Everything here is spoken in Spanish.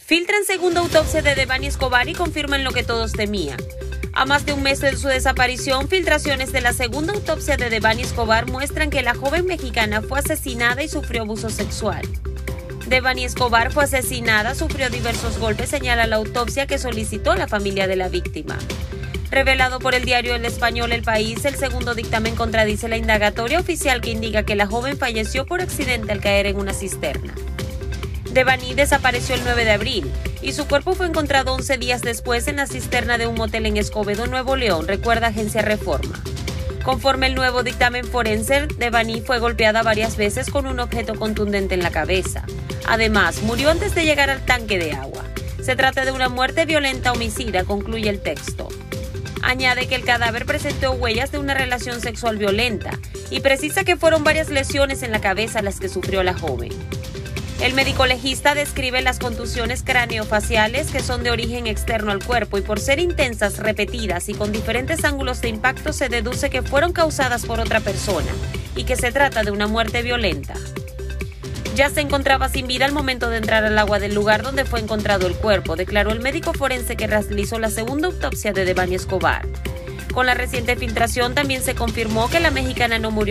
Filtran segunda autopsia de Devani Escobar y confirman lo que todos temían. A más de un mes de su desaparición, filtraciones de la segunda autopsia de Devani Escobar muestran que la joven mexicana fue asesinada y sufrió abuso sexual. Devani Escobar fue asesinada, sufrió diversos golpes, señala la autopsia que solicitó la familia de la víctima. Revelado por el diario El Español El País, el segundo dictamen contradice la indagatoria oficial que indica que la joven falleció por accidente al caer en una cisterna. Devani desapareció el 9 de abril y su cuerpo fue encontrado 11 días después en la cisterna de un motel en Escobedo, Nuevo León, recuerda Agencia Reforma. Conforme el nuevo dictamen forense, Devani fue golpeada varias veces con un objeto contundente en la cabeza. Además, murió antes de llegar al tanque de agua. Se trata de una muerte violenta homicida, concluye el texto. Añade que el cadáver presentó huellas de una relación sexual violenta y precisa que fueron varias lesiones en la cabeza las que sufrió la joven. El médico legista describe las contusiones craneofaciales que son de origen externo al cuerpo y por ser intensas, repetidas y con diferentes ángulos de impacto se deduce que fueron causadas por otra persona y que se trata de una muerte violenta. Ya se encontraba sin vida al momento de entrar al agua del lugar donde fue encontrado el cuerpo, declaró el médico forense que realizó la segunda autopsia de Devani Escobar. Con la reciente filtración también se confirmó que la mexicana no murió